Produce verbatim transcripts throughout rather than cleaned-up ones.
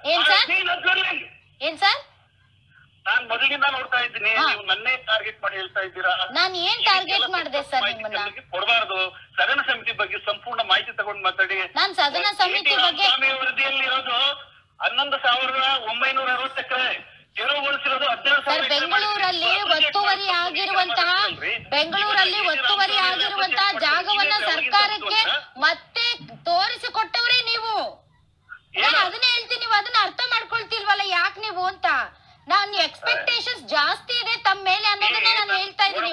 ಏನ್ ಸರ್ ಏನ್ ಸರ್ ನಾನ್ ಮೊದಲಿಂದ ನೋಡ್ತಾ ಇದ್ದೀನಿ, ನೀವು ನನ್ನೇ ಟಾರ್ಗೆಟ್ ಮಾಡಿ ಹೇಳ್ತಾ ಇದ್ದೀರಾ. ನಾನು ಏನ್ ಟಾರ್ಗೆಟ್ ಮಾಡಿದೆ ಸರ್ ನಿಮ್ಮನ್ನ? ಕೊಡಬಾರ್ದು. ಸದನ ಸಮಿತಿ ಬಗ್ಗೆ ಸಂಪೂರ್ಣ ಮಾಹಿತಿ ತಗೊಂಡು ಮಾತಾಡಿ. ನಾನ್ ಸದನ ಸಮಿತಿ ಬಗ್ಗೆ ವರದಿಯಲ್ಲಿ ಇರೋದು ಹನ್ನೊಂದು ಸಾವಿರದ ಒಂಬೈನೂರ ಅರವತ್ತು ಎಕರೆ, ತೆರವುಗೊಳಿಸಿರೋದು ಹದಿನೇಳು ಸಾವಿರ. ಬೆಂಗಳೂರಲ್ಲಿ ಒತ್ತುವರಿ ಆಗಿರುವಂತಹ ಬೆಂಗಳೂರಲ್ಲಿ ಒತ್ತುವರಿ ಆಗಿರುವಂತಹ ಜಾಗವನ್ನ ಸರ್ಕಾರಕ್ಕೆ ಮತ್ತೆ ತೋರಿಸಿಕೊಟ್ಟವ್ರೆ ನೀವು. ನಾನು ಅದನ್ನೇ ಹೇಳ್ತೀನಿ, ನೀವು ಅದನ್ನ ಅರ್ಥ ಮಾಡ್ಕೊಳ್ತಿಲ್ವಲ್ಲ ಯಾಕೆ ನೀವು ಅಂತ. ನಾನು ಎಕ್ಸ್ಪೆಕ್ಟೇಷನ್ಸ್ ಜಾಸ್ತಿ ಇದೆ ತಮ್ಮ ಮೇಲೆ ಅನ್ನೋದನ್ನ ನಾನು ಹೇಳ್ತಾ ಇದ್ದೀನಿ.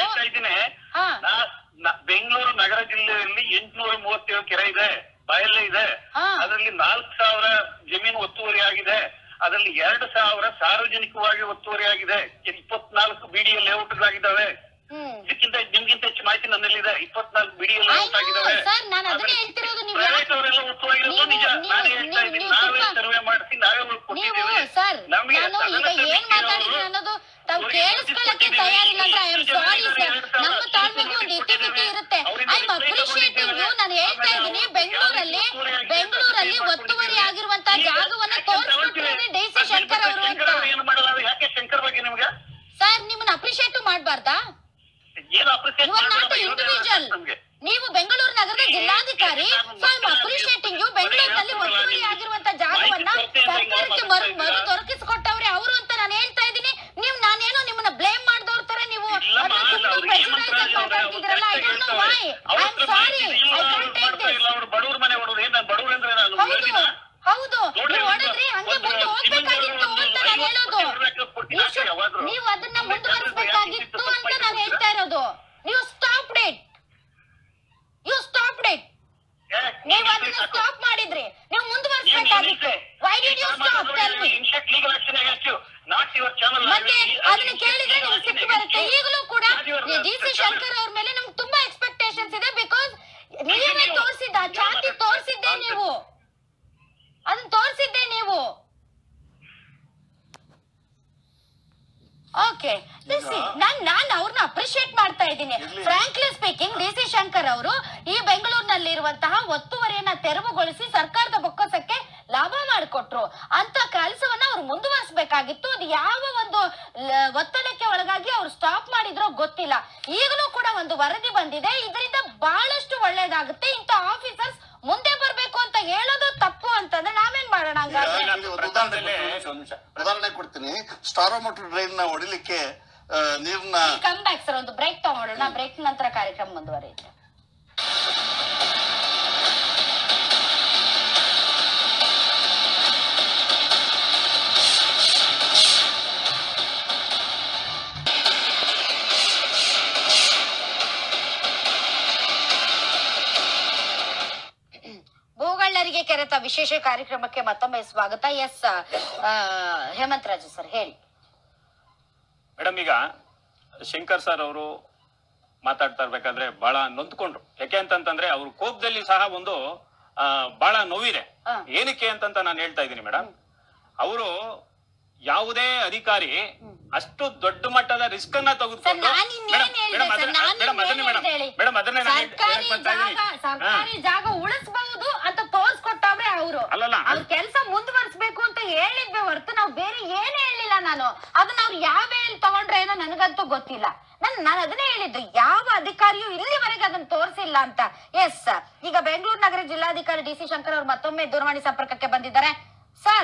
ಬೆಂಗಳೂರು ನಗರ ಜಿಲ್ಲೆಯಲ್ಲಿ ಎಂಟುನೂರ ಮೂವತ್ತೇಳು ಕೆರೆ ಇದೆ, ಬಯಲೇ ಇದೆ. ಅದರಲ್ಲಿ ನಾಲ್ಕು ಸಾವಿರ ಜಮೀನು ಒತ್ತುವರಿ ಆಗಿದೆ. ಅದರಲ್ಲಿ ಎರಡು ಸಾವಿರ ಸಾರ್ವಜನಿಕವಾಗಿ ಒತ್ತುವರಿ ಆಗಿದೆ. ಇಪ್ಪತ್ನಾಲ್ಕು ಬಿಡಿಎ ಲೇಔಟ್ ಆಗಿದ್ದಾವೆ. ಇದಕ್ಕಿಂತ ನಿಮ್ಗಿಂತ ಹೆಚ್ಚು ಮಾಹಿತಿ ನನ್ನಲ್ಲಿದೆ. ಇಪ್ಪತ್ನಾಲ್ಕು ಬಿಡಿಎ ಲೇಔಟ್ ಆಗಿದ್ದಾವೆ. ಒತ್ತುವರಿರೋದು ನಿಜ. ನಾನೇ ಹೇಳ್ತಾ ಇದ್ದೀನಿ, ನಾವೇ ಸರ್ವೆ ಮಾಡಿಸಿ ನಾವೇ ಕೊಟ್ಟಿದ್ದೀವಿ. ನಮಗೆ ಏನ್ ಮಾತಾಡಿದ್ರಿ ಅನ್ನೋದು ತಾವು ಕೇಳಿಸ್ಕೊಳ್ಳಕ್ಕೆ ತಯಾರಿಲ್ಲ ಅಂದ್ರೆ ಐ ಆಮ್ ಸಾರಿ ಸರ್. ನಮ್ಮ ತಾಳ್ಮೆಗೂ ಒಂದು ಇತಿಮಿತಿ ಇರುತ್ತೆ. I am appreciating you. ನಾನು ಹೇಳ್ತಾ ಇದ್ದೀನಿ, ಬೆಂಗಳೂರಲ್ಲಿ ಬೆಂಗಳೂರಲ್ಲಿ ಒತ್ತುವರಿ ಆಗಿರುವಂತಹ ಜಾಗವನ್ನ ತೋರಿಸ್ಕೊಟ್ಟಿದ್ದಾರೆ ಡಿ ಸಿ ಶಂಕರ್ ಅವರು ಅಂತ. ಏನು ಮಾಡಲ್ಲ, ಯಾಕೆ ಶಂಕರ್ ಬಗ್ಗೆ ನಿಮ್ಗೆ ಸರ್ ನಿಮ್ಮನ್ನ ಅಪ್ರಿಶಿಯೇಟ್ ಮಾಡಬಾರ್ದಾ? ಇಂಡಿವಿಜುವಲ್ ನೀವು ಬೆಂಗಳೂರು ನಗರದ ಜಿಲ್ಲಾಧಿಕಾರಿ. So I am appreciating you. ಬೆಂಗಳೂರಿನಲ್ಲಿ ಒತ್ತುವರಿ ಆಗಿರುವಂತಹ ಜಾಗವನ್ನ ಸರ್ಕಾರಕ್ಕೆ ಮರು ಮರು ದೊರಕಿಸಿಕೊಟ್ಟವ್ರೆ ಅವರು ಅಂತ ನಾನು ಹೇಳ್ತಾ ಇದ್ದೀನಿ. ನೀವು ನಾನೇನೋ ನಿಮ್ಮನ್ನ ಬ್ಲೇಮ್ ಮಾಡಿದವ್ರ ತರ ನೀವು ಮಾತಾಡ್ತಿದ್ರಲ್ಲ. I don't know why. I am sorry, I can't take this. ಹೌದು ನೀವು ಹೊಡೆದ್ರಿ, ಹಂಗೆ ಮುಂದೆ ಹೋಗ್ಬೇಕಾಗಿತ್ತು ಅಂತ ನಾನು ಹೇಳೋದು. ನೀವು ಅದನ್ನ ಮುಂದುವರಿಸಬೇಕಾಗಿತ್ತು ಅಂತ ನಾನು ಹೇಳ್ತಾ ಇರೋದು. ನೀವು stop it, you stop it. ನೀವು ಅದನ್ನ ಸ್ಟಾಪ್ ಮಾಡಿದ್ರಿ, ನೀವು ಮುಂದುವರಿಸಬೇಕಾಗಿತ್ತು. Why did you stop? Tell me. ಮತ್ತೆ ಅದನ್ನ ಕೇಳಿದ್ರೆ ನಿಮ್ಗೆ ಸಿಟ್ಟು ಬರುತ್ತೆ. ಈಗಲೂ ಕೂಡ ಡಿ ಸಿ ಶಂಕರ್ ಅವ್ರ ಮೇಲೆ ನಮ್ಗೆ ತುಂಬಾ ಎಕ್ಸ್ಪೆಕ್ಟೇಷನ್ಸ್ ಇದೆ. ಬಿಕಾಸ್ ನೀವೇ ತೋರಿಸಿದ್ದ ಚಾತಿ ತೋರಿಸಿದ್ದೆ ನೀವು, ಅದನ್ನ ತೋರಿಸಿದ್ದೆ ನೀವು. ಓಕೆ, ನಾನ್ ನಾನ್ ಅವ್ರನ್ನ ಅಪ್ರಿಶಿಯೇಟ್ ಮಾಡ್ತಾ ಇದ್ದೀನಿ. Frankly speaking, D C Shankar ಅವರು ಈ ಬೆಂಗಳೂರಿನಲ್ಲಿರುವಂತಹ ಒತ್ತುವರಿಯನ್ನ ತೆರವುಗೊಳಿಸಿ ಸರ್ಕಾರದ ಬೊಕ್ಕಸಕ್ಕೆ ಲಾಭ ಮಾಡಿಕೊಟ್ರು ಅಂತ ಕೆಲಸವನ್ನ ಅವ್ರು ಮುಂದುವರಿಸಬೇಕಾಗಿತ್ತು. ಅದು ಯಾವ ಒಂದು ಒತ್ತಡಕ್ಕೆ ಒಳಗಾಗಿ ಅವ್ರು ಸ್ಟಾಪ್ ಮಾಡಿದ್ರೋ ಗೊತ್ತಿಲ್ಲ. ಈಗಲೂ ಕೂಡ ಒಂದು ವರದಿ ಬಂದಿದೆ, ಇದರಿಂದ ಬಹಳಷ್ಟು ಒಳ್ಳೇದಾಗುತ್ತೆ. ಇಂಥ ಆಫೀಸರ್ಸ್ ಮುಂದೆ ಬರ್ಬೇಕು ಅಂತ ಹೇಳೋದು ತಪ್ಪು ಅಂತಂದ್ರೆ ನಾವೇನ್ ಮಾಡೋಣ? ಉದಾಹರಣೆ ಕೊಡ್ತೀನಿ. ಸ್ಟಾರೋ ಮೋಟರ್ ಡ್ರೈನ್ ನ ಹೊಡಿಲಿಕ್ಕೆ ನೀರ್ನ ಕಮ್ ಬ್ಯಾಕ್ ಸರ್, ಒಂದು ಬ್ರೇಕ್ ತಗೊಂಡೋಣ. ಬ್ರೇಕ್ ನಂತರ ಕಾರ್ಯಕ್ರಮ ಮುಂದುವರಿಯುತ್ತೆ. ಭೂಗಳ್ಳರಿಗೆ ಕೆರೆತ ವಿಶೇಷ ಕಾರ್ಯಕ್ರಮಕ್ಕೆ ಮತ್ತೊಮ್ಮೆ ಸ್ವಾಗತ. ಎಸ್ ಹೇಮಂತ್ ರಾಜು ಸರ್ ಹೇಳಿ. ಮೇಡಮ್, ಈಗ ಶಂಕರ್ ಸರ್ ಅವರು ಮಾತಾಡ್ತಾ ಇರ್ಬೇಕಾದ್ರೆ ಬಹಳ ನೊಂದ್ಕೊಂಡ್ರು. ಯಾಕೆ ಅಂತಂತಂದ್ರೆ ಅವ್ರ ಕೋಪದಲ್ಲಿ ಸಹ ಒಂದು ಆ ಬಹಳ ನೋವಿದೆ. ಏನಕ್ಕೆ ಅಂತಂತ ನಾನು ಹೇಳ್ತಾ ಇದ್ದೀನಿ ಮೇಡಮ್. ಅವರು ಯಾವುದೇ ಅಧಿಕಾರಿ ಅಷ್ಟು ದೊಡ್ಡ ಮಟ್ಟದ ರಿಸ್ಕ್ ಅನ್ನ ತೆಗೆದುಕೊಂಡು ಸರ್ಕಾರಿ ಜಾಗ ಉಳಿಸಬಹುದು ಅಂತ ತೋರ್ಸ್ಕೊಟ್ಟವ್ರೆ ಅವರು. ಅವ್ರ ಕೆಲಸ ಮುಂದುವರಿಸಬೇಕು ಅಂತ ಹೇಳಿದ್ವಿ ಹೊರತು ನಾವು ಬೇರೆ ಏನೇ ಹೇಳಿಲ್ಲ. ನಾನು ಅದನ್ನ ಅವ್ರು ಯಾವ ವೇಳೆ ತಗೊಂಡ್ರೆ ಏನೋ ನನಗಂತೂ ಗೊತ್ತಿಲ್ಲ. ನನ್ ನಾನು ಅದನ್ನೇ ಹೇಳಿದ್ದು, ಯಾವ ಅಧಿಕಾರಿಯೂ ಇಲ್ಲಿವರೆಗೆ ಅದನ್ನ ತೋರಿಸಿಲ್ಲ ಅಂತ. ಎಸ್, ಈಗ ಬೆಂಗಳೂರು ನಗರ ಜಿಲ್ಲಾಧಿಕಾರಿ ಡಿ ಸಿ ಶಂಕರ್ ಅವರು ಮತ್ತೊಮ್ಮೆ ದೂರವಾಣಿ ಸಂಪರ್ಕಕ್ಕೆ ಬಂದಿದ್ದಾರೆ. ಸರ್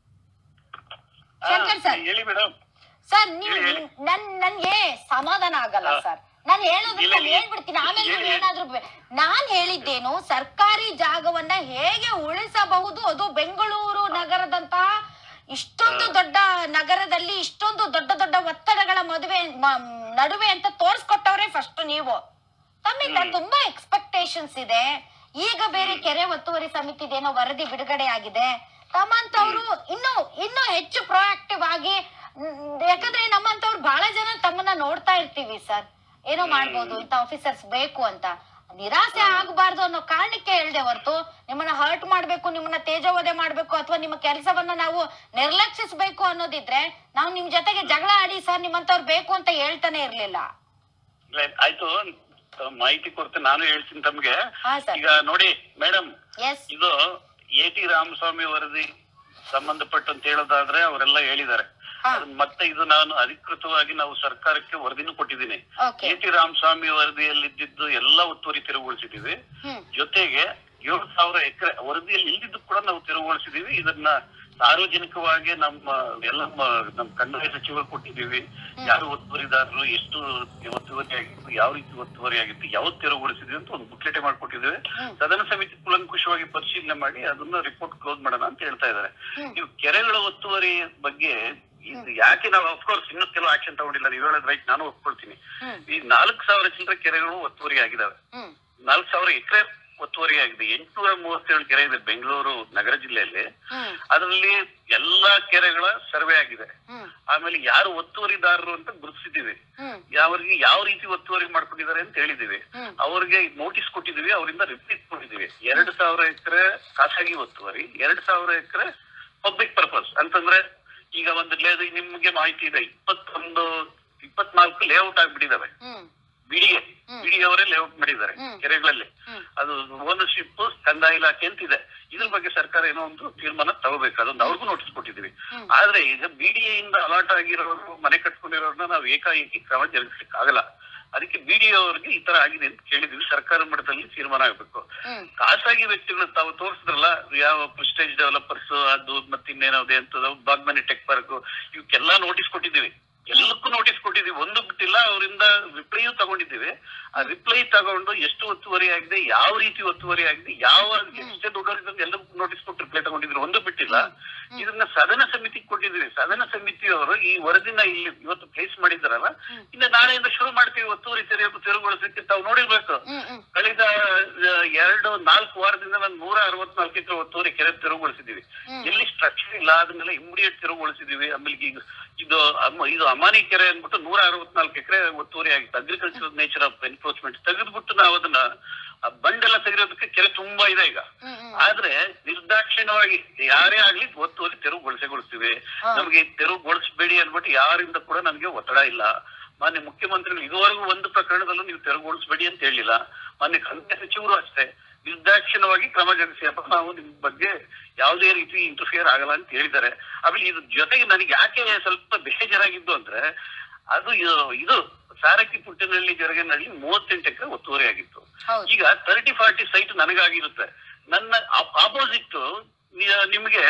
ಶಂಕರ್ ಸರ್ ಸರ್ ನೀವು ನನ್ ನನ್ಗೆ ಸಮಾಧಾನ ಆಗಲ್ಲ ಸರ್. ನಾನು ಹೇಳೋದನ್ನ ಹೇಳ್ಬಿಡ್ತೀನಿ, ಆಮೇಲೆ ನೀವು ಏನಾದ್ರು. ನಾನ್ ಹೇಳಿದ್ದೇನು, ಸರ್ಕಾರಿ ಜಾಗವನ್ನ ಹೇಗೆ ಉಳಿಸಬಹುದು, ಅದು ಬೆಂಗಳೂರು ನಗರದಂತಹ ಇಷ್ಟೊಂದು ದೊಡ್ಡ ನಗರದಲ್ಲಿ ಇಷ್ಟೊಂದು ದೊಡ್ಡ ದೊಡ್ಡ ಒತ್ತಡಗಳ ಮದುವೆ ನಡುವೆ ಅಂತ ತೋರ್ಸ್ಕೊಟ್ಟವ್ರೆ ಫಸ್ಟ್ ನೀವು. ತಮ್ಮಿಂದ ತುಂಬಾ ಎಕ್ಸ್ಪೆಕ್ಟೇಷನ್ಸ್ ಇದೆ. ಈಗ ಬೇರೆ ಕೆರೆ ಒತ್ತುವರಿ ಸಮಿತಿದೇನೋ ವರದಿ ಬಿಡುಗಡೆ ಆಗಿದೆ. ತಮ್ಮಂತವ್ರು ಇನ್ನು ಇನ್ನೂ ಹೆಚ್ಚು ಪ್ರೊಆಕ್ಟಿವ್ ಆಗಿ, ಯಾಕಂದ್ರೆ ನಮ್ಮಂತವ್ರು ಬಹಳ ಜನ ತಮ್ಮನ್ನ ನೋಡ್ತಾ ಇರ್ತೀವಿ ಸರ್, ಏನೋ ಮಾಡ್ಬೋದು ಇಂತ ಆಫೀಸರ್ಸ್ ಬೇಕು ಅಂತ. ನಿರಾಸೆ ಆಗಬಾರ್ದು ಅನ್ನೋ ಕಾರಣಕ್ಕೆ ಹೇಳ್ದೆ ಹೊರತು ನಿಮ್ಮನ್ನ ಹರ್ಟ್ ಮಾಡ್ಬೇಕು, ನಿಮ್ಮನ್ನ ತೇಜೋವಧೆ ಮಾಡ್ಬೇಕು ಅಥವಾ ನಿಮ್ಮ ಕೆಲಸವನ್ನ ನಾವು ನಿರ್ಲಕ್ಷಿಸಬೇಕು ಅನ್ನೋದಿದ್ರೆ ನಾವು ನಿಮ್ ಜೊತೆಗೆ ಜಗಳ ಆಡಿ ಸರ್ ನಿಮ್ಮಂತವ್ರು ಬೇಕು ಅಂತ ಹೇಳ್ತಾನೆ ಇರ್ಲಿಲ್ಲ. ಆಯ್ತು, ಮಾಹಿತಿ ಕೊಡ್ತೀನಿ, ನಾನು ಹೇಳ್ತೀನಿ ತಮ್ಗೆ. ಈಗ ನೋಡಿ ಮೇಡಮ್, ಇದು ಎ ಟಿ ರಾಮಸ್ವಾಮಿ ವರದಿ ಸಂಬಂಧಪಟ್ಟಂತ ಹೇಳೋದಾದ್ರೆ ಅವರೆಲ್ಲ ಹೇಳಿದ್ದಾರೆ. ಮತ್ತೆ ಇದು ನಾನು ಅಧಿಕೃತವಾಗಿ ನಾವು ಸರ್ಕಾರಕ್ಕೆ ವರದಿನೂ ಕೊಟ್ಟಿದ್ದೀನಿ. ಎ ಟಿ ರಾಮಸ್ವಾಮಿ ವರದಿಯಲ್ಲಿದ್ದು ಎಲ್ಲಾ ಒತ್ತುವರಿ ತೆರವುಗೊಳಿಸಿದೀವಿ. ಜೊತೆಗೆ ಏಳು ಸಾವಿರ ಎಕರೆ ವರದಿಯಲ್ಲಿ ಇಲ್ದಿದ್ದು ಕೂಡ ನಾವು ತೆರವುಗೊಳಿಸಿದೀವಿ. ಇದನ್ನ ಸಾರ್ವಜನಿಕವಾಗಿ ನಮ್ಮ ಎಲ್ಲ ನಮ್ಮ ಕಂದಾಯ ಸಚಿವರು ಕೊಟ್ಟಿದ್ದೀವಿ. ಯಾರು ಒತ್ತುವರಿದಾರರು, ಎಷ್ಟು ಒತ್ತುವರಿ ಆಗಿತ್ತು, ಯಾವ ರೀತಿ ಒತ್ತುವರಿ ಆಗಿತ್ತು, ಯಾವ್ದು ತೆರವುಗೊಳಿಸಿದ್ವಿ ಅಂತ ಒಂದು ಬುಕ್ಲೆಟೆ ಮಾಡ್ಕೊಟ್ಟಿದ್ದೇವೆ. ಸದನ ಸಮಿತಿ ಕೂಲಂಕುಷವಾಗಿ ಪರಿಶೀಲನೆ ಮಾಡಿ ಅದನ್ನ ರಿಪೋರ್ಟ್ ಕ್ಲೋಸ್ ಮಾಡೋಣ ಅಂತ ಹೇಳ್ತಾ ಇದ್ದಾರೆ. ನೀವು ಕೆರೆಗಳ ಒತ್ತುವರಿ ಬಗ್ಗೆ ಯಾಕೆ ನಾವು ಅಫ್ಕೋರ್ಸ್ ಇನ್ನೂ ಕೆಲವು ಆಕ್ಷನ್ ತಗೊಂಡಿಲ್ಲ, ನೀವು ಹೇಳೋದ್ ರೈಟ್, ನಾನು ಒಪ್ಕೊಳ್ತೀನಿ. ಈ ನಾಲ್ಕು ಸಾವಿರ ಚಿಲ್ಲರೆ ಕೆರೆಗಳು ಒತ್ತುವರಿ ಆಗಿದಾವೆ. ನಾಲ್ಕು ಸಾವಿರ ಎಕರೆ ಒತ್ತುವರಿ ಆಗಿದೆ. ಎಂಟುನೂರ ಮೂವತ್ತೇಳು ಕೆರೆ ಇದೆ ಬೆಂಗಳೂರು ನಗರ ಜಿಲ್ಲೆಯಲ್ಲಿ. ಅದರಲ್ಲಿ ಎಲ್ಲಾ ಕೆರೆಗಳ ಸರ್ವೆ ಆಗಿದೆ. ಆಮೇಲೆ ಯಾರು ಒತ್ತುವರಿದಾರರು ಅಂತ ಗುರುತಿಸಿದೀವಿ, ಅವ್ರಿಗೆ ಯಾವ ರೀತಿ ಒತ್ತುವರಿ ಮಾಡ್ಕೊಂಡಿದ್ದಾರೆ ಅಂತ ಹೇಳಿದೀವಿ. ಅವ್ರಿಗೆ ನೋಟಿಸ್ ಕೊಟ್ಟಿದೀವಿ, ಅವರಿಂದ ರಿಪೀಟ್ ಕೊಟ್ಟಿದೀವಿ. ಎರಡು ಸಾವಿರ ಎಕರೆ ಖಾಸಗಿ ಒತ್ತುವರಿ, ಎರಡು ಸಾವಿರ ಎಕರೆ ಪಬ್ಲಿಕ್ ಪರ್ಪಸ್ ಅಂತಂದ್ರೆ ಈಗ ಒಂದು ನಿಮ್ಗೆ ಮಾಹಿತಿ ಇದೆ, ಇಪ್ಪತ್ತೊಂದು ಇಪ್ಪತ್ನಾಲ್ಕು ಲೇಔಟ್ ಆಗ್ಬಿಟ್ಟಿದಾವೆ. ಬಿಡಿಎ ಬಿಡಿ ಅವರೇ ಲೇಔಟ್ ಮಾಡಿದ್ದಾರೆ ಕೆರೆಗಳಲ್ಲಿ. ಅದು ಓನರ್ಶಿಪ್ ಕಂದಾಯ ಇಲಾಖೆ ಅಂತಿದೆ. ಇದ್ರ ಬಗ್ಗೆ ಸರ್ಕಾರ ಏನೋ ಒಂದು ತೀರ್ಮಾನ ತಗೋಬೇಕು. ಅದೊಂದು ಅವ್ರಿಗೂ ನೋಟಿಸ್ ಕೊಟ್ಟಿದೀವಿ. ಆದ್ರೆ ಈಗ ಬಿಡಿಎ ಇಂದ ಅಲಾಟ್ ಆಗಿರೋರು, ಮನೆ ಕಟ್ಕೊಂಡಿರೋರ್ನ ನಾವು ಏಕಾಏಕಿ ಕ್ರಮ ಜರುಗಿಸ್ಲಿಕ್ಕೆ ಆಗಲ್ಲ. ಅದಕ್ಕೆ ಬಿಡಿಎ ಅವ್ರಿಗೆ ಈ ತರ ಆಗಿದೆ ಅಂತ ಕೇಳಿದ್ವಿ. ಸರ್ಕಾರ ಮಟ್ಟದಲ್ಲಿ ತೀರ್ಮಾನ ಆಗ್ಬೇಕು. ಖಾಸಗಿ ವ್ಯಕ್ತಿಗಳು ತಾವು ತೋರಿಸಿದ್ರಲ್ಲ, ಯಾವ ಪ್ರೆಸ್ಟೇಜ್ ಡೆವಲಪರ್ಸ್ ಅದು ಮತ್ತೆ ಇನ್ನೇನಾವ್ದೆ ಅಂತ ಬಾಗ್ಮನಿ ಟೆಕ್ ಪಾರ್ಕ್, ಇವಕ್ಕೆಲ್ಲಾ ನೋಟಿಸ್ ಕೊಟ್ಟಿದ್ದೀವಿ. ಎಲ್ಲಕ್ಕೂ ನೋಟಿಸ್ ಕೊಟ್ಟಿದ್ದೀವಿ, ಒಂದು ಬಿಟ್ಟಿಲ್ಲ. ಅವರಿಂದ ರಿಪ್ಲೈಯೂ ತಗೊಂಡಿದ್ದೀವಿ. ಆ ರಿಪ್ಲೈ ತಗೊಂಡು ಎಷ್ಟು ಒತ್ತುವರಿ ಆಗಿದೆ, ಯಾವ ರೀತಿ ಒತ್ತುವರಿ ಆಗಿದೆ, ಯಾವ ಎಷ್ಟೇ ದೊಡ್ಡವರಿದ್ದ ಎಲ್ಲಕ್ಕೂ ನೋಟಿಸ್ ಕೊಟ್ಟು ರಿಪ್ಲೈ ತಗೊಂಡಿದ್ರು, ಒಂದು ಬಿಟ್ಟಿಲ್ಲ. ಇದನ್ನ ಸದನ ಸಮಿತಿಗೆ ಕೊಟ್ಟಿದ್ದೀವಿ. ಸದನ ಸಮಿತಿಯವರು ಈ ವರದಿನ ಇಲ್ಲಿ ಇವತ್ತು ಪ್ಲೇಸ್ ಮಾಡಿದಾರಲ್ಲ, ಇನ್ನು ನಾಳೆಯಿಂದ ಶುರು ಮಾಡ್ತೀವಿ ಒತ್ತುವರಿ ತೆರೆಯೋದು ತೆರವುಗೊಳಿಸಲಿಕ್ಕೆ. ತಾವು ನೋಡಿರ್ಬೇಕು, ಕಳೆದ ಎರಡು ನಾಲ್ಕು ವಾರದಿಂದ ನಾನು ನೂರ ಅರವತ್ನಾಲ್ಕು ಎಕರೆ ಒತ್ತುವರಿ ಕೆರೆ ತೆರವುಗೊಳಿಸಿದೀವಿ. ಎಲ್ಲಿ ಸ್ಟ್ರಕ್ಚರ್ ಇಲ್ಲ ಅದನ್ನೆಲ್ಲ ಇಮಿಡಿಯೇಟ್ ತೆರವುಗೊಳಿಸಿದೀವಿ. ಆಮೇಲೆ ಈಗ ಇದು ಇದು ಅಮಾನಿ ಕೆರೆ ಅಂದ್ಬಿಟ್ಟು ನೂರ ಅರವತ್ನಾಲ್ಕು ಎಕರೆ ಒತ್ತುವರಿ ಆಗಿತ್ತು. ಅಗ್ರಿಕಲ್ಚರ್ ನೇಚರ್ ಆಫ್ ಎನ್ಕ್ರೋಚ್ಮೆಂಟ್ ತೆಗೆದ್ಬಿಟ್ಟು ನಾವು ಅದನ್ನ ಬಂಡೆಲ್ಲ ತೆಗೆಯೋದಕ್ಕೆ ಕೆರೆ ತುಂಬಾ ಇದೆ ಈಗ. ಆದ್ರೆ ನಿರ್ದಾಕ್ಷಿಣ್ಯವಾಗಿ ಯಾರೇ ಆಗ್ಲಿ ಒತ್ತುವರಿ ತೆರವುಗೊಳಿಸಗೊಳಿಸ್ತೀವಿ. ನಮ್ಗೆ ತೆರವುಗೊಳಿಸಬೇಡಿ ಅನ್ಬಿಟ್ಟು ಯಾರಿಂದ ಕೂಡ ನಮ್ಗೆ ಒತ್ತಡ ಇಲ್ಲ. ಮಾನ್ಯ ಮುಖ್ಯಮಂತ್ರಿಗಳು ಇದುವರೆಗೂ ಒಂದು ಪ್ರಕರಣದಲ್ಲೂ ನೀವು ತೆರವುಗೊಳಿಸಬೇಡಿ ಅಂತ ಹೇಳಿಲ್ಲ. ಮಾನ್ಯ ಕಂದಾಯ ಸಚಿವರು ಅಷ್ಟೇ ನಿರ್ದಾಕ್ಷಿಣ್ಯವಾಗಿ ಕ್ರಮ ಜರುಗಿಸಿ ಅಪ್ಪ ನಾವು ನಿಮ್ ಬಗ್ಗೆ ಯಾವುದೇ ರೀತಿ ಇಂಟರ್ಫಿಯರ್ ಆಗಲ್ಲ ಅಂತ ಹೇಳಿದ್ದಾರೆ. ಆಮೇಲೆ ಇದ್ರ ಜೊತೆಗೆ ನನಗೆ ಯಾಕೆ ಸ್ವಲ್ಪ ಬೇಜಾರಾಗಿದ್ದು ಅಂದ್ರೆ, ಅದು ಇದು ಸಾರಕ್ಕಿ ಪುಟ್ಟಿನಹಳ್ಳಿ ಜರಗನಹಳ್ಳಿ ಮೂವತ್ತೆಂಟು ಎಕರೆ ಒತ್ತುವರಿ ಆಗಿತ್ತು. ಈಗ ತರ್ಟಿ ಫಾರ್ಟಿ ಸೈಟ್ ನನಗಾಗಿರುತ್ತೆ. ನನ್ನ ಆಪೋಸಿಟ್ ನಿಮ್ಗೆ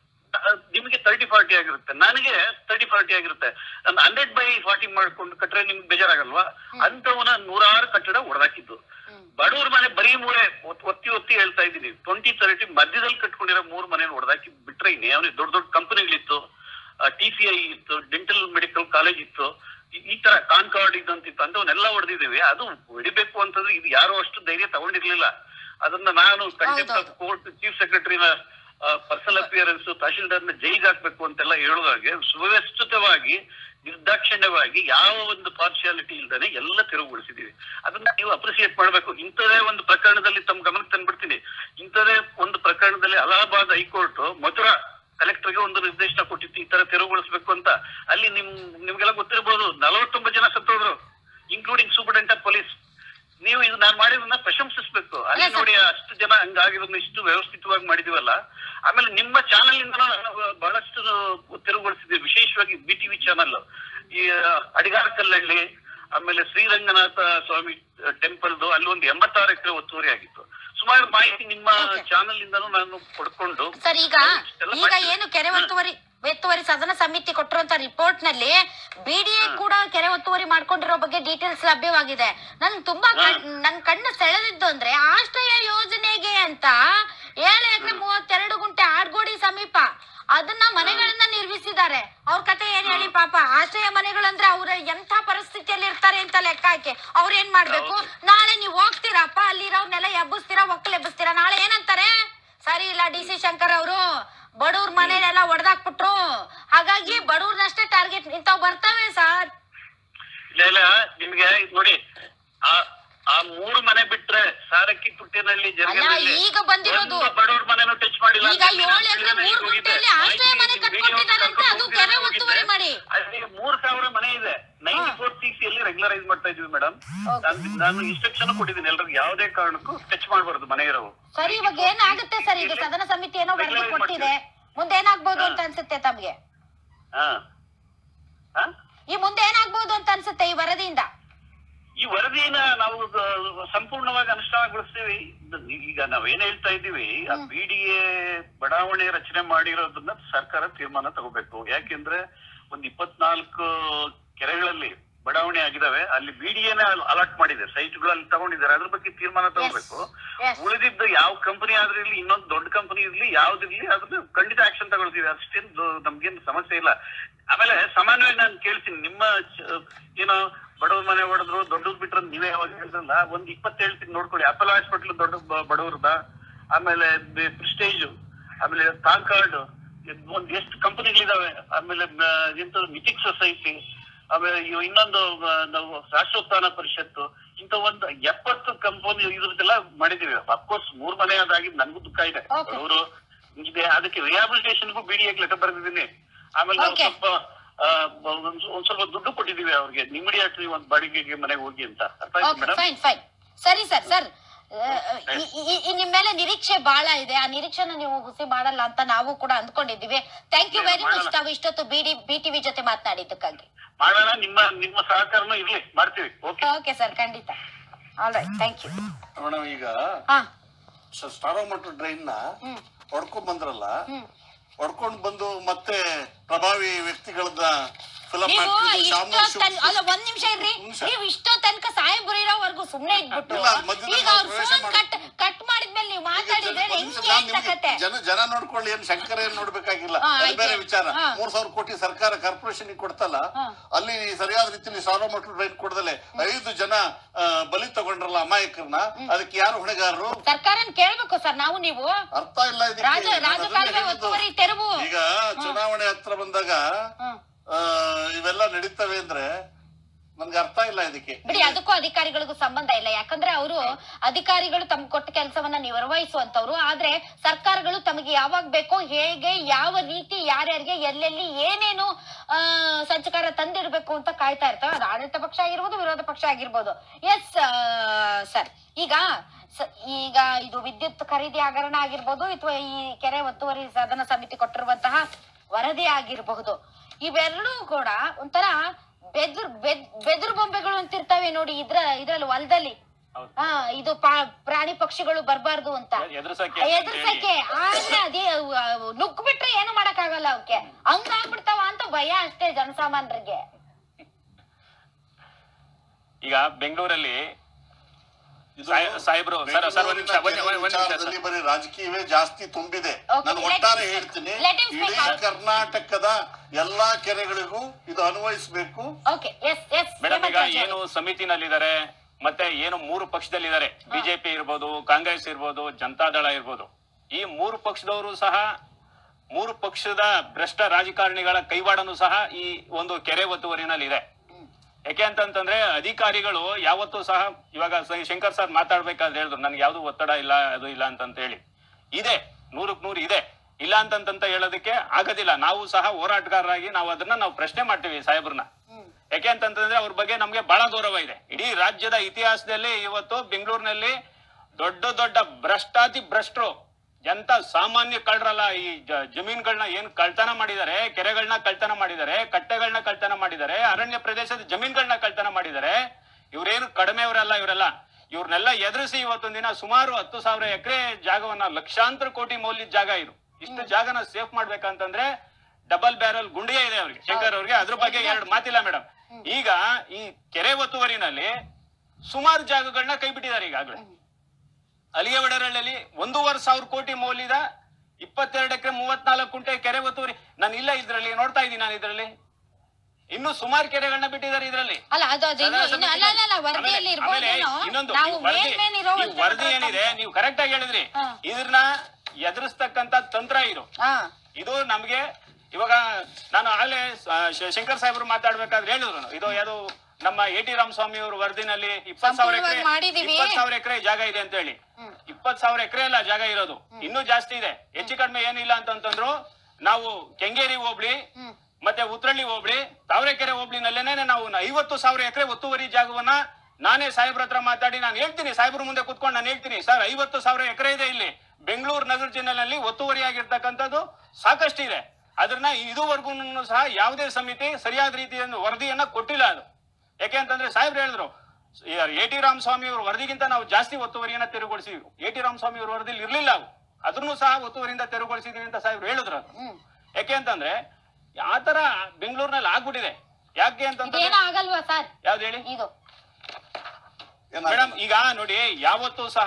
ನಿಮ್ಗೆ ತರ್ಟಿ ಫಾರ್ಟಿ ಆಗಿರುತ್ತೆ, ನನಗೆ ತರ್ಟಿ ಫಾರ್ಟಿ ಆಗಿರುತ್ತೆ. ನಾನು ಹಂಡ್ರೆಡ್ ಬೈ ಫಾರ್ಟಿ ಮಾಡ್ಕೊಂಡು ಕಟ್ರೆ ನಿಮ್ಗೆ ಬೇಜಾರಾಗಲ್ವಾ? ಅಂತವನ್ನ ನೂರಾರು ಕಟ್ಟಡ ಹೊಡೆದಾಕಿದ್ದು. ಬಡವ್ರ ಮನೆ ಬರೀ ಮೂರೇ ಒತ್ತಿ ಒತ್ತಿ ಹೇಳ್ತಾ ಇದ್ದೀನಿ. ಟ್ವೆಂಟಿ ತರ್ಟಿ ಮಧ್ಯದಲ್ಲಿ ಕಟ್ಕೊಂಡಿರೋ ಮೂರ್ ಮನೆ ಹೊಡೆದಾಕಿ ಬಿಟ್ರೆ ಇನ್ನೇ ಅವನಿಗೆ ದೊಡ್ಡ ದೊಡ್ಡ ಕಂಪನಿಗಳಿತ್ತು, ಟಿ ಸಿ ಐ ಇತ್ತು, ಡೆಂಟಲ್ ಮೆಡಿಕಲ್ ಕಾಲೇಜ್ ಇತ್ತು, ಈ ತರ ಕಾನ್ಕಾರ್ಡ್ ಇದ್ದಂತಿತ್ತು, ಅಂತವನ್ನೆಲ್ಲ ಹೊಡೆದಿದ್ದೇವೆ. ಅದು ಹೊಡಿಬೇಕು ಅಂತಂದ್ರೆ ಇದು ಯಾರೋ ಅಷ್ಟು ಧೈರ್ಯ ತಗೊಂಡಿರ್ಲಿಲ್ಲ. ಅದನ್ನ ನಾನು ಕಂಟೆಂಪ್ಟ್ ಆಫ್ ಕೋರ್ಟ್, ಚೀಫ್ ಸೆಕ್ರೆಟರಿನ ಪರ್ಸನಲ್ ಅಪಿಯರೆನ್ಸ್, ತಹಶೀಲ್ದಾರ್ನ ಜೈಲಿಗೆ ಹಾಕ್ಬೇಕು ಅಂತೆಲ್ಲ ಹೇಳುವಾಗೆ ಸುವ್ಯವಸ್ಥಿತವಾಗಿ ನಿರ್ದಾಕ್ಷಿಣ್ಯವಾಗಿ ಯಾವ ಒಂದು ಪಾರ್ಶಿಯಾಲಿಟಿ ಇಲ್ದಾನೆ ಎಲ್ಲ ತೆರವುಗೊಳಿಸಿದೀವಿ. ಅದನ್ನ ನೀವು ಅಪ್ರಿಸಿಯೇಟ್ ಮಾಡ್ಬೇಕು. ಇಂಥದೇ ಒಂದು ಪ್ರಕರಣದಲ್ಲಿ ತಮ್ಮ ಗಮನಕ್ಕೆ ತಂದ್ಬಿಡ್ತೀನಿ. ಇಂಥದೇ ಒಂದು ಪ್ರಕರಣದಲ್ಲಿ ಅಲಹಾಬಾದ್ ಹೈಕೋರ್ಟ್ ಮಥುರಾ ಕಲೆಕ್ಟರ್ಗೆ ಒಂದು ನಿರ್ದೇಶನ ಕೊಟ್ಟಿತ್ತು ಈ ತರ ತೆರವುಗೊಳಿಸ್ಬೇಕು ಅಂತ. ಅಲ್ಲಿ ನಿಮ್ ನಿಮ್ಗೆಲ್ಲ ಗೊತ್ತಿರಬಹುದು, ನಲವತ್ತೊಂಬತ್ತು ಜನ ಸತ್ತೋದ್ರು, ಇನ್ಕ್ಲೂಡಿಂಗ್ ಸೂಪರಿಂಟೆಂಡೆಂಟ್ ಆಫ್ ಪೊಲೀಸ್. ನೀವು ಇದು ನಾನು ಮಾಡಿರೋದನ್ನ ಪ್ರಶಂಸಿಸ್ಬೇಕು. ಅಲ್ಲಿ ನೋಡಿ ಅಷ್ಟು ಜನ ಹಂಗಾಗಿರೋದನ್ನ ಇಷ್ಟು ವ್ಯವಸ್ಥಿತವಾಗಿ ಮಾಡಿದೀವಲ್ಲ. ಆಮೇಲೆ ನಿಮ್ಮ ಚಾನೆಲ್ ಇಂದ ಬಹಳಷ್ಟು ತೆರವುಗೊಳಿಸಿದ್ವಿ, ವಿಶೇಷವಾಗಿ ಬಿ ಟಿವಿ ಚಾನಲ್. ಈ ಅಡಿಗಾರ ಕಲ್ಲಹಳ್ಳಿ, ಆಮೇಲೆ ಶ್ರೀರಂಗನಾಥ ಸ್ವಾಮಿ ಟೆಂಪಲ್ದು ಅಲ್ಲಿ ಒಂದು ಎಂಬತ್ತಾರು ಎಕರೆ ಒತ್ತುವರಿ ಆಗಿತ್ತು. ಸುಮಾರು ಮಾಹಿತಿ ನಿಮ್ಮ ಚಾನೆಲ್ ಇಂದನೂ ನಾನು ಪಡ್ಕೊಂಡು. ಸರ್, ಈಗ ಈಗ ಏನು ಕೆರೆ ಒತ್ತುವರಿ ಒತ್ತುವರಿ ಸದನ ಸಮಿತಿ ಕೊಟ್ಟಿರುವಂತ ರಿಪೋರ್ಟ್ ನಲ್ಲಿ ಬಿಡಿಎ ಕೂಡ ಕೆರೆ ಒತ್ತುವರಿ ಮಾಡ್ಕೊಂಡಿರೋ ಬಗ್ಗೆ ಡೀಟೇಲ್ಸ್ ಲಭ್ಯವಾಗಿದೆ. ನನ್ ತುಂಬಾ ನನ್ ಕಣ್ಣು ಸೆಳೆದಿದ್ದು ಅಂದ್ರೆ ಆಶ್ರಯ ಯೋಜನೆಗೆ ಅಂತ ಏಳು ಎಕರೆ ಮೂವತ್ತೆರಡು ಗುಂಟೆ ಆಡ್ಗೋಡಿ ಸಮೀಪ ಅದನ್ನ ಮನೆಗಳನ್ನ ನಿರ್ಮಿಸಿದ್ದಾರೆ. ಅವ್ರ ಕತೆ ಏನ್ ಹೇಳಿ ಪಾಪ. ಆಶ್ರಯ ಮನೆಗಳಂದ್ರೆ ಅವ್ರ ಎಂತ ಪರಿಸ್ಥಿತಿಯಲ್ಲಿ ಇರ್ತಾರೆ ಅಂತ ಲೆಕ್ಕ ಹಾಕಿ ಅವ್ರ ಏನ್ ಮಾಡ್ಬೇಕು, ನಾಳೆ ನೀವ್ ಹೋಗ್ತೀರಪ್ಪ ಅಲ್ಲಿರೋರ್ನೆಲ್ಲ ಎಬ್ಬಿಸ್ತೀರಾ, ಒಕ್ಕಲ್ ಎಬ್ಬಿಸ್ತೀರಾ, ನಾಳೆ ಏನಂತಾರೆ, ಸರಿ ಇಲ್ಲ ಡಿ ಸಿ ಶಂಕರ್ ಅವರು ಬಡವ್ರ ಮನೆಯೆಲ್ಲ ಒಡೆದಾಕ್ಬಿಟ್ರು, ಹಾಗಾಗಿ ಬಡವ್ರನ್ನಷ್ಟೇ ಟಾರ್ಗೆಟ್ ಇಂತಾವ್ ಬರ್ತವೆ ಸರ್. ಇಲ್ಲ ಇಲ್ಲ ನಿಮ್ಗೆ ನೋಡಿ, ಆ ಆ ಮೂರು ಮನೆ ಬಿಟ್ರೆ ಸಾರಕ್ಕಿ ಪುಟ್ಟಿನಹಳ್ಳಿ ಜರಗನಹಳ್ಳಿ ಈಗ ಬಂದಿರೋದು ಬಡವ್ರ ಮನೆನೂ ಟಚ್ ಮಾಡಿಲ್ಲ. ಈಗ ಏಳು ಎಕರೆ ಮೂರು ಗುಂಟೆಯಲ್ಲಿ ಆಶ್ರಯ ಮನೆ ಕಟ್ಕೊಂಡಿದ್ದಾರಂತೆ, ಅದು ಕೆರೆ ಒತ್ತುವರಿ ಮಾಡಿ. ಅಲ್ಲಿ ಮೂರ್ ಸಾವಿರ ಮನೆ ಇದೆ. ನೈಂಟಿ ಫೋರ್ ಸಿ ಸಿ ಅಲ್ಲಿ ರೆಗ್ಯುಲರೈಸ್ ಮಾಡ್ತಾ ಇದೀವಿ ಮೇಡಮ್. ನಾನು ಇನ್ಸ್ಟ್ರಕ್ಷನ್ ಕೊಟ್ಟಿದ್ದೀನಿ ಎಲ್ರಿಗೂ, ಯಾವುದೇ ಕಾರಣಕ್ಕೂ ಟಚ್ ಮಾಡಬಾರ್ದು ಮನೆ ಇರೋವು. ಸರಿ, ಇವಾಗ ಏನಾಗುತ್ತೆ ಸರ್, ಈಗ ಸದನ ಸಮಿತಿ ಏನೋ ವರದಿ ಕೊಟ್ಟಿದೆ. ಮುಂದೆ ಏನಾಗ್ಬೋದು ಅಂತ ಅನ್ಸುತ್ತೆ ತಮ್ಗೆ? ಈ ಮುಂದೆ ಏನಾಗ್ಬೋದು ಅಂತ ಅನ್ಸುತ್ತೆ ಈ ವರದಿಯಿಂದ? ಈ ವರದಿನ ನಾವು ಸಂಪೂರ್ಣವಾಗಿ ಅನುಷ್ಠಾನಗೊಳಿಸ್ತೀವಿ. ಈಗ ನಾವೇನ್ ಹೇಳ್ತಾ ಇದ್ದೀವಿ, ಆ ಬಿ ಡಿ ಎ ಬಡಾವಣೆ ರಚನೆ ಮಾಡಿರೋದನ್ನ ಸರ್ಕಾರ ತೀರ್ಮಾನ ತಗೋಬೇಕು. ಯಾಕೆಂದ್ರೆ ಒಂದ್ ಇಪ್ಪತ್ನಾಲ್ಕು ಕೆರೆಗಳಲ್ಲಿ ಬಡಾವಣೆ ಆಗಿದಾವೆ, ಅಲ್ಲಿ ಬಿ ಡಿ ಎನ ಅಲಾಟ್ ಮಾಡಿದೆ, ಸೈಟ್ಗಳಲ್ಲಿ ತಗೊಂಡಿದ್ದಾರೆ, ಅದ್ರ ಬಗ್ಗೆ ತೀರ್ಮಾನ ತಗೋಬೇಕು. ಉಳಿದಿದ್ದು ಯಾವ ಕಂಪನಿ ಆದ್ರೂ ಇರ್ಲಿ, ಇನ್ನೊಂದು ದೊಡ್ಡ ಕಂಪನಿ ಇರ್ಲಿ, ಯಾವ್ದಿರ್ಲಿ, ಅದ್ರ ಖಂಡಿತ ಆಕ್ಷನ್ ತಗೊಳ್ತೀವಿ. ಅಷ್ಟೇನು ನಮ್ಗೇನು ಸಮಸ್ಯೆ ಇಲ್ಲ. ಆಮೇಲೆ ಸಾಮಾನ್ಯವಾಗಿ ನಾನು ಕೇಳ್ತೀನಿ, ನಿಮ್ಮ ಏನೋ ಬಡವ್ರ ಮನೆ ಹೊಡೆದ್ರು ದೊಡ್ಡದ್ ಬಿಟ್ರ ನೀವೇ ಯಾವಾಗ ಹೇಳಿದ್ರಲ್ಲ, ಒಂದ್ ಇಪ್ಪತ್ತು ಹೇಳ್ತೀನಿ ನೋಡ್ಕೊಳ್ಳಿ. ಅಪೋಲೋ ಹಾಸ್ಪಿಟಲ್ ದೊಡ್ಡ ಬಡವ್ರದ, ಆಮೇಲೆ ಪ್ರಿಸ್ಟೇಜ್, ಆಮೇಲೆ ತಾಲ್ಕಾರ್ಡ್, ಒಂದ್ ಎಷ್ಟು ಕಂಪನಿಗಳಿದಾವೆ, ಆಮೇಲೆ ಎಂತ ಮಿಥಿಕ್ ಸೊಸೈಟಿ, ಆಮೇಲೆ ಇನ್ನೊಂದು ನಾವು ರಾಷ್ಟ್ರೋತ್ಥಾನ ಪರಿಷತ್ತು, ಇಂತ ಒಂದು ಎಪ್ಪತ್ತು ಕಂಪನಿ ಇದ್ರದ್ದೆಲ್ಲ ಮಾಡಿದೀವಿ. ಅಫ್ಕೋರ್ಸ್ ಮೂರ್ ಮನೆ ಆದಾಗಿದ್ದು ನನ್ಗೂ ದುಃಖ ಇದೆ. ಅವರು ಇದೆ, ಅದಕ್ಕೆ ರಿಹಾಬಿಲಿಟೇಷನ್ಗೂ ಬಿ ಡಿ ಎ ಲೆಟರ್ ಬರೆದಿದ್ದೀನಿ. ಆಮೇಲೆ ನಾವು ಸ್ವಲ್ಪ ಒಂದ್ ಸ್ವಲ್ಪ ದುಡ್ಡು ಕೊಟ್ಟಿದೀವಿ ಅವ್ರಿಗೆ, ಇಮಿಡಿಯೇಟ್ಲಿ ಒಂದ್ ಬಾಡಿಗೆಗೆ ಮನೆಗೆ ಹೋಗಿ ಅಂತ. ಅರ್ಥ ಆಯ್ತು ಮೇಡಮ್? ಸರಿ ಸರ್. ಸರ್ ನಿಮ್ ಮೇಲೆ ನಿರೀಕ್ಷೆ ಬಹಳ ಇದೆ, ಆ ನಿರೀಕ್ಷೆನ ನೀವು ಹುಸಿ ಮಾಡಲ್ಲ ಅಂತ ನಾವು ಕೂಡ ಅಂದ್ಕೊಂಡಿದ್ದೀವಿ. ಥ್ಯಾಂಕ್ ಯು ವೆರಿ ಮಚ್ ತಾವು ಇಷ್ಟೊತ್ತು ಬಿಡಿ ಬಿ ಟಿವಿ ಜೊತೆ ಮಾತನಾಡಿದ್ದಕ್ಕಾಗಿ. ಮಾಡೋಣ, ನಿಮ್ಮ ನಿಮ್ಮ ಸಹಕಾರನೂ ಇರ್ಲಿ, ಮಾಡ್ತೀವಿ. ಓಕೆ ಸರ್, ಖಂಡಿತ. All right, thank you. Madam, ಈಗ ಸ್ಟಾರೋಮೋಟರ್ ಡ್ರೈನ್ ನ ಹೊಡ್ಕೊಂಡ್ ಬಂದ್ರಲ್ಲ, ಹೊಡ್ಕೊಂಡ್ ಬಂದು ಮತ್ತೆ ಪ್ರಭಾವಿ ವ್ಯಕ್ತಿಗಳನ್ನ ಅಲ್ಲ ಒಂದ್ ನಿಮಿಷ ಇರ್ರಿ, ನೀವು ಇಷ್ಟೋ ತನಕ ಸಾಹೇಬ್ರು ಇರೋವರೆಗೂ ಸುಮ್ನೆ ಇದ್ಬಿಟ್ಟು ಈಗ ಅವ್ರ ಫೋನ್ ಕಟ್ ಕಟ್ ಮಾಡಿದ್ಮೇಲೆ ನೀವು ಮಾತಾಡಿದ್ರೆ ಜನ ಜನ ನೋಡ್ಕೊಳ್ಳಿ, ಏನ್ ಶಂಕರ ಏನ್ ನೋಡ್ಬೇಕಾಗಿಲ್ಲ, ಬೇರೆ ವಿಚಾರ. ಮೂರ್ ಸಾವಿರ ಕೋಟಿ ಸರ್ಕಾರ ಕಾರ್ಪೊರೇಷನ್ ಕೊಡ್ತಲ್ಲ, ಅಲ್ಲಿ ಸರಿಯಾದ ರೀತಿಯಲ್ಲಿ ಸ್ಟಾರೋಮೋಟರ್ ಡ್ರೈನ್ ಕೊಡದಲೆ ಐದು ಜನ ಬಲಿ ತಗೊಂಡ್ರಲ್ಲ ಅಮಾಯಕರನ್ನ, ಅದಕ್ಕೆ ಯಾರು ಹೊಣೆಗಾರರು? ಸರ್ಕಾರನ್ ಕೇಳ್ಬೇಕು ಸರ್ ನಾವು. ನೀವು ಅರ್ಥ ಇಲ್ಲ ತೆರವು. ಈಗ ಚುನಾವಣೆ ಹತ್ರ ಬಂದಾಗ ಇವೆಲ್ಲ ನಡೀತವೆ ಅಂದ್ರೆ ನನ್ಗೆ ಅರ್ಥ ಇಲ್ಲ ಇದಕ್ಕೆ. ಬಿಡಿ, ಅದಕ್ಕೂ ಅಧಿಕಾರಿಗಳಿಗೂ ಸಂಬಂಧ ಇಲ್ಲ. ಯಾಕಂದ್ರೆ ಅವರು ಅಧಿಕಾರಿಗಳು ತಮ್ಗೆ ಕೊಟ್ಟ ಕೆಲಸವನ್ನ ನಿರ್ವಹಿಸುವಂತವ್ರು. ಆದ್ರೆ ಸರ್ಕಾರಗಳು ತಮಗೆ ಯಾವಾಗ ಬೇಕೋ, ಹೇಗೆ, ಯಾವ ರೀತಿ, ಯಾರ್ಯಾರಿಗೆ ಎಲ್ಲೆಲ್ಲಿ ಏನೇನು ಆ ಸಂಚಕಾರ ತಂದಿಡ್ಬೇಕು ಅಂತ ಕಾಯ್ತಾ ಇರ್ತವೆ. ಅದು ಆಡಳಿತ ಪಕ್ಷ ಆಗಿರ್ಬೋದು, ವಿರೋಧ ಪಕ್ಷ ಆಗಿರ್ಬೋದು. ಎಸ್ ಸರ್, ಈಗ ಈಗ ಇದು ವಿದ್ಯುತ್ ಖರೀದಿ ಹಗರಣ ಆಗಿರ್ಬೋದು, ಅಥವಾ ಈ ಕೆರೆ ಒತ್ತುವರಿ ಸದನ ಸಮಿತಿ ಕೊಟ್ಟಿರುವಂತಹ ವರದಿ ಆಗಿರಬಹುದು, ಇವೆರಡೂ ಕೂಡ ಒಂಥರ ಬೆದ್ರು ಬೆದ್ರು ಬೊಂಬೆಗಳು ಅಂತಿರ್ತವೆ ನೋಡಿ. ಇದ್ರ ಇದ್ರಲ್ಲಿ ಹೊಲದಲ್ಲಿ ಹಾ ಇದು ಪ್ರಾಣಿ ಪಕ್ಷಿಗಳು ಬರ್ಬಾರ್ದು ಅಂತ ಎದುರ್ಸಕ್ಕೆ, ಆದ್ರೆ ಅದೇ ನುಗ್ಗ್ ಬಿಟ್ರೆ ಏನು ಮಾಡಕ್ ಆಗಲ್ಲ, ಅವಕ್ಕೆ ಹಂಗ ಆಗ್ಬಿಡ್ತಾವ ಅಂತ ಭಯ ಅಷ್ಟೇ ಜನಸಾಮಾನ್ಯರಿಗೆ. ಈಗ ಬೆಂಗಳೂರಲ್ಲಿ ಸಾಹೇಬ್ರು ಬರೀ ರಾಜಕೀಯವೇ ಜಾಸ್ತಿ ತುಂಬಿದೆ. ನಾನು ಒಟ್ಟಾರೆ ಹೇಳ್ತೀನಿ, ಇಡೀ ಕರ್ನಾಟಕದ ಎಲ್ಲಾ ಕೆರೆಗಳಿಗೂ ಇದು ಅನ್ವಯಿಸಬೇಕು. ಮೇಡಮ್, ಈಗ ಏನು ಸಮಿತಿನಲ್ಲಿದ್ದಾರೆ, ಮತ್ತೆ ಏನು ಮೂರು ಪಕ್ಷದಲ್ಲಿದ್ದಾರೆ, ಬಿಜೆಪಿ ಇರ್ಬೋದು, ಕಾಂಗ್ರೆಸ್ ಇರ್ಬೋದು, ಜನತಾದಳ ಇರ್ಬೋದು, ಈ ಮೂರು ಪಕ್ಷದವರು ಸಹ ಮೂರು ಪಕ್ಷದ ಭ್ರಷ್ಟ ರಾಜಕಾರಣಿಗಳ ಕೈವಾಡನು ಸಹ ಈ ಒಂದು ಕೆರೆ ಒತ್ತುವರಿನಲ್ಲಿ ಇದೆ. ಯಾಕೆ ಅಂತಂತಂದ್ರೆ ಅಧಿಕಾರಿಗಳು ಯಾವತ್ತೂ ಸಹ, ಇವಾಗ ಶಂಕರ್ ಸರ್ ಮಾತಾಡ್ಬೇಕಾದ್ರೆ ಹೇಳಿದ್ರು ನನ್ಗೆ ಯಾವ್ದು ಒತ್ತಡ ಇಲ್ಲ, ಅದು ಇಲ್ಲ ಅಂತಂತ ಹೇಳಿ. ಇದೆ, ನೂರಕ್ ನೂರು ಇದೆ, ಇಲ್ಲ ಅಂತಂತ ಹೇಳೋದಕ್ಕೆ ಆಗೋದಿಲ್ಲ. ನಾವು ಸಹ ಹೋರಾಟಗಾರರಾಗಿ ನಾವು ಅದನ್ನ ನಾವು ಪ್ರಶ್ನೆ ಮಾಡ್ತೀವಿ ಸಾಹೇಬ್ರನ್ನ. ಯಾಕೆ ಅಂತಂತಂದ್ರೆ ಅವ್ರ ಬಗ್ಗೆ ನಮ್ಗೆ ಬಹಳ ಗೌರವ ಇದೆ. ಇಡೀ ರಾಜ್ಯದ ಇತಿಹಾಸದಲ್ಲಿ ಇವತ್ತು ಬೆಂಗಳೂರಿನಲ್ಲಿ ದೊಡ್ಡ ದೊಡ್ಡ ಭ್ರಷ್ಟಾತಿ ಭ್ರಷ್ಟರು, ಎಂತ ಸಾಮಾನ್ಯ ಕಳ್ರಲ್ಲ, ಈ ಜಮೀನ್ಗಳನ್ನ ಏನ್ ಕಳ್ತನ ಮಾಡಿದ್ದಾರೆ, ಕೆರೆಗಳನ್ನ ಕಳ್ತನ ಮಾಡಿದ್ದಾರೆ, ಕಟ್ಟೆಗಳನ್ನ ಕಳ್ತನ ಮಾಡಿದ್ದಾರೆ, ಅರಣ್ಯ ಪ್ರದೇಶದ ಜಮೀನ್ಗಳನ್ನ ಕಳ್ತನ ಮಾಡಿದ್ದಾರೆ. ಇವ್ರೇನು ಕಡಿಮೆಯವರಲ್ಲ, ಇವರೆಲ್ಲ ಇವ್ರನ್ನೆಲ್ಲ ಎದುರಿಸಿ ಇವತ್ತೊಂದ್ ದಿನ ಸುಮಾರು ಹತ್ತು ಸಾವಿರ ಎಕರೆ ಜಾಗವನ್ನ, ಲಕ್ಷಾಂತರ ಕೋಟಿ ಮೌಲ್ಯದ ಜಾಗ ಇದು, ಇಷ್ಟು ಜಾಗನ ಸೇಫ್ ಮಾಡ್ಬೇಕಂತಂದ್ರೆ ಡಬಲ್ ಬ್ಯಾರಲ್ ಗುಂಡಿಗೆ ಇದೆ ಅವ್ರಿಗೆ, ಶಂಕರ್ ಅವ್ರಿಗೆ. ಅದ್ರ ಬಗ್ಗೆ ಎರಡು ಮಾತಿಲ್ಲ ಮೇಡಮ್. ಈಗ ಈ ಕೆರೆ ಒತ್ತುವರಿನಲ್ಲಿ ಸುಮಾರು ಜಾಗಗಳನ್ನ ಕೈ ಬಿಟ್ಟಿದ್ದಾರೆ ಈಗಾಗಲೇ. ಅಲಿಗೆ ಒಡೆರಳ್ಳಿ ಒಂದೂವರೆ ಸಾವಿರ ಕೋಟಿ ಮೌಲ್ಯದ ಇಪ್ಪತ್ತೆರಡು ಎಕರೆ ಮೂವತ್ನಾಲ್ಕು ಕುಂಟೆ ಕೆರೆ ಒತ್ತುವರಿ. ನಾನು ಇಲ್ಲ ಇದ್ರಲ್ಲಿ ನೋಡ್ತಾ ಇದ್ದೀನಿ, ನಾನು ಇದ್ರಲ್ಲಿ ಇನ್ನು ಸುಮಾರು ಕೆರೆಗಳನ್ನ ಬಿಟ್ಟಿದ್ದಾರೆ ಇದ್ರಲ್ಲಿ. ಇನ್ನೊಂದು ವರದಿ ಏನಿದೆ, ನೀವು ಕರೆಕ್ಟ್ ಆಗಿ ಹೇಳಿದ್ರಿ, ಇದನ್ನ ಎದುರಿಸ್ತಕ್ಕಂತ ತಂತ್ರ ಇದು ಇದು ನಮ್ಗೆ ಇವಾಗ ನಾನು ಆಗ್ಲೇ ಶಂಕರ್ ಸಾಹೇಬ್ರು ಮಾತಾಡ್ಬೇಕಾದ್ರೆ ಹೇಳಿದ್ರು, ಇದು ಯಾವ್ದು ನಮ್ಮ ಎ ಟಿ ರಾಮಸ್ವಾಮಿ ಅವರು ವರದಿನಲ್ಲಿ ಇಪ್ಪತ್ ಸಾವಿರ ಎಕರೆ ಇಪ್ಪತ್ ಸಾವಿರ ಎಕರೆ ಜಾಗ ಇದೆ ಅಂತ ಹೇಳಿ. ಇಪ್ಪತ್ ಸಾವಿರ ಎಕರೆ ಅಲ್ಲ ಜಾಗ ಇರೋದು, ಇನ್ನೂ ಜಾಸ್ತಿ ಇದೆ. ಹೆಚ್ಚು ಕಡಿಮೆ ಏನಿಲ್ಲ ಅಂತಂತಂದ್ರು ನಾವು ಕೆಂಗೇರಿ ಹೋಬ್ಳಿ ಮತ್ತೆ ಉತ್ರಳ್ಳಿ ಹೋಬ್ಳಿ ತಾವರೆಕೆರೆ ಹೋಬ್ಳಿನಲ್ಲೇನೆ ನಾವು ಐವತ್ತು ಸಾವಿರ ಎಕರೆ ಒತ್ತುವರಿ ಜಾಗವನ್ನ ನಾನೇ ಸಾಹೇಬ್ರ ಹತ್ರ ಮಾತಾಡಿ ನಾನು ಹೇಳ್ತೀನಿ, ಸಾಹೇಬ್ರ ಮುಂದೆ ಕುತ್ಕೊಂಡು ನಾನು ಹೇಳ್ತೀನಿ, ಸರ್ ಐವತ್ತು ಸಾವಿರ ಎಕರೆ ಇದೆ ಇಲ್ಲಿ ಬೆಂಗಳೂರು ನಗರ ಜಿಲ್ಲೆಯಲ್ಲಿ ಒತ್ತುವರಿಯಾಗಿರ್ತಕ್ಕಂಥದ್ದು ಸಾಕಷ್ಟು ಇದೆ. ಅದನ್ನ ಇದುವರೆಗೂ ಸಹ ಯಾವುದೇ ಸಮಿತಿ ಸರಿಯಾದ ರೀತಿಯ ವರದಿಯನ್ನ ಕೊಟ್ಟಿಲ್ಲ. ಅದು ಯಾಕೆ ಅಂತಂದ್ರೆ ಸಾಹೇಬ್ರು ಹೇಳಿದ್ರು, ಎ ಟಿ ರಾಮಸ್ವಾಮಿ ಅವ್ರ ವರದಿಗಿಂತ ನಾವು ಜಾಸ್ತಿ ಒತ್ತುವರಿಯನ್ನ ತೆರವುಗೊಳಿಸಿದ್ವಿ. ಎ ಟಿ ರಾಮಸ್ವಾಮಿ ಅವ್ರ ವರದಿಲಿ ಇರ್ಲಿಲ್ಲ ಅವು, ಅದನ್ನು ಸಹ ಒತ್ತುವರಿಯಿಂದ ತೆರವುಗೊಳಿಸಿದೀವಿ ಅಂತ ಸಾಹೇಬ್ರು ಹೇಳಿದ್ರು. ಯಾಕೆ ಅಂತಂದ್ರೆ ಆತರ ಬೆಂಗಳೂರಿನಲ್ಲಿ ಆಗ್ಬಿಟ್ಟಿದೆ. ಯಾಕೆ ಅಂತಂದ್ರೆ ಯಾವ್ದು ಹೇಳಿ ಮೇಡಮ್, ಈಗ ನೋಡಿ ಯಾವತ್ತೂ ಸಹ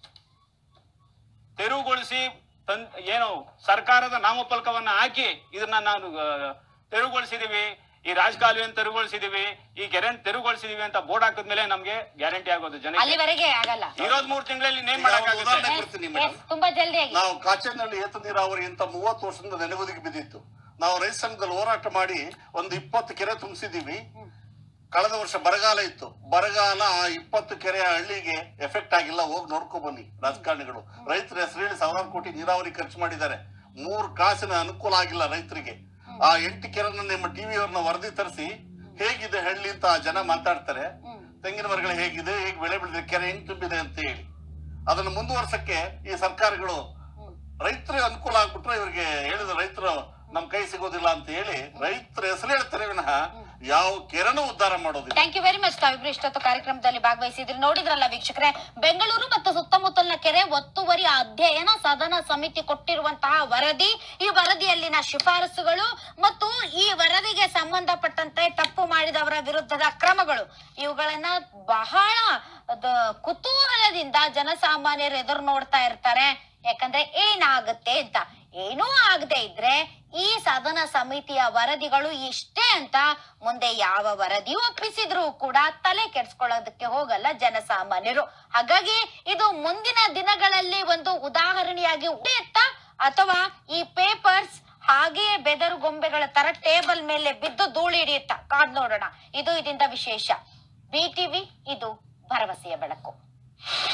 ತೆರವುಗೊಳಿಸಿ ತನ್ ಏನು ಸರ್ಕಾರದ ನಾಮಫಲಕವನ್ನ ಹಾಕಿ ಇದನ್ನ ನಾನು ತೆರವುಗೊಳಿಸಿದೀವಿ, ಈ ರಾಜಕಾಲುವೆಯನ್ನು ತೆರವುಗೊಳಿಸಿದೀವಿ, ಈ ಕೆರೆಯನ್ನು ತೆರವುಗೊಳಿಸಿದೀವಿ ಅಂತ ಬೋರ್ಡ್ ಹಾಕಿದ್ಮೇಲೆ ನಮ್ಗೆ ಗ್ಯಾರಂಟಿ ಆಗೋದು ಜನ ಆಗಲ್ಲ. ಇರೋದ್ ಮೂರ್ ತಿಂಗಳಲ್ಲಿ ನೇಮ್ ಮಾಡಕ್ಕಾಗುತ್ತೆ. ನಾವು ಕಾಚೇನಹಳ್ಳಿ ಏತ ನೀರಾವರಿ ಅಂತ ಮೂವತ್ತು ವರ್ಷದಿಂದ ನೆನೆಗುದಿಗೆ ಬಿದ್ದಿತ್ತು. ನಾವು ರೈತ ಸಂಘದಲ್ಲಿ ಹೋರಾಟ ಮಾಡಿ ಒಂದು ಇಪ್ಪತ್ತು ಕೆರೆ ತುಂಬಿಸಿದೀವಿ. ಕಳೆದ ವರ್ಷ ಬರಗಾಲ ಇತ್ತು. ಬರಗಾಲ ಆ ಇಪ್ಪತ್ತು ಕೆರೆಯ ಹಳ್ಳಿಗೆ ಎಫೆಕ್ಟ್ ಆಗಿಲ್ಲ. ಹೋಗಿ ನೋಡ್ಕೊ ಬನ್ನಿ ರಾಜಕಾರಣಿಗಳು. ರೈತರ ಹೆಸರು ಹೇಳಿ ಸಾವಿರಾರು ಕೋಟಿ ನೀರಾವರಿ ಖರ್ಚು ಮಾಡಿದ್ದಾರೆ. ಮೂರ್ ಕಾಸಿನ ಅನುಕೂಲ ಆಗಿಲ್ಲ ರೈತರಿಗೆ. ಆ ಎಂಟು ಕೆರೆನ ನಿಮ್ಮ ಟಿವಿ ಅವ್ರನ್ನ ವರದಿ ತರಿಸಿ ಹೇಗಿದೆ ಹಳ್ಳಿ ಅಂತ ಆ ಜನ ಮಾತಾಡ್ತಾರೆ. ತೆಂಗಿನ ಮರಗಳು ಹೇಗಿದೆ, ಹೇಗೆ ಬೆಳೆ ಬೆಳೆದಿದೆ, ಕೆರೆ ಹೆಂಗ್ ತುಂಬಿದೆ ಅಂತ ಹೇಳಿ ಅದನ್ನು ಮುಂದುವರ್ಸಕ್ಕೆ ಈ ಸರ್ಕಾರಗಳು ರೈತರಿಗೆ ಅನುಕೂಲ ಆಗ್ಬಿಟ್ರೆ ಇವ್ರಿಗೆ ಹೇಳಿದ ರೈತರು ನಮ್ ಕೈ ಸಿಗೋದಿಲ್ಲ ಅಂತ ಹೇಳಿ ರೈತರ ಹೆಸರು ಹೇಳ್ತಾರೆ ವಿನಃ ಯಾವ ಕೆರೆನೂ ಉದ್ಧಾರ ಮಾಡೋದಿಲ್ಲ. Thank you very much. ತಾವಿಬ್ರು ಇಷ್ಟೊತ್ತು ಕಾರ್ಯಕ್ರಮದಲ್ಲಿ ಭಾಗವಹಿಸಿದ್ರಿ. ನೋಡಿದ್ರಲ್ಲ ವೀಕ್ಷಕರೇ, ಬೆಂಗಳೂರು ಮತ್ತು ಸುತ್ತಮುತ್ತಲಿನ ಕೆರೆ ಒತ್ತುವರಿ ಅಧ್ಯಯನ ಸದನ ಸಮಿತಿ ಕೊಟ್ಟಿರುವಂತಹ ವರದಿ, ಈ ವರದಿಯಲ್ಲಿನ ಶಿಫಾರಸುಗಳು ಮತ್ತು ಈ ವರದಿಗೆ ಸಂಬಂಧಪಟ್ಟಂತೆ ತಪ್ಪು ಮಾಡಿದವರ ವಿರುದ್ಧದ ಕ್ರಮಗಳು, ಇವುಗಳನ್ನ ಬಹಳ ಕುತೂಹಲದಿಂದ ಜನಸಾಮಾನ್ಯರು ಎದುರು ನೋಡ್ತಾ ಇರ್ತಾರೆ. ಯಾಕಂದ್ರೆ ಏನಾಗುತ್ತೆ ಅಂತ. ಏನೂ ಆಗದೆ ಇದ್ರೆ ಈ ಸದನ ಸಮಿತಿಯ ವರದಿಗಳು ಇಷ್ಟೇ ಅಂತ ಮುಂದೆ ಯಾವ ವರದಿ ಒಪ್ಪಿಸಿದ್ರು ಕೂಡ ತಲೆ ಕೆಡ್ಸ್ಕೊಳ್ಳೋದಕ್ಕೆ ಹೋಗಲ್ಲ ಜನಸಾಮಾನ್ಯರು. ಹಾಗಾಗಿ ಇದು ಮುಂದಿನ ದಿನಗಳಲ್ಲಿ ಒಂದು ಉದಾಹರಣೆಯಾಗಿ ಉಳಿಯುತ್ತ ಅಥವಾ ಈ ಪೇಪರ್ಸ್ ಹಾಗೆಯೇ ಬೆದರು ಗೊಂಬೆಗಳ ತರ ಟೇಬಲ್ ಮೇಲೆ ಬಿದ್ದು ಧೂಳಿ ಹಿಡಿಯುತ್ತ ಕಾದ್ ನೋಡೋಣ. ಇದು ಇದರಿಂದ ವಿಶೇಷ. ಬಿ ಟಿವಿ, ಇದು ಭರವಸೆಯ ಬೆಳಕು.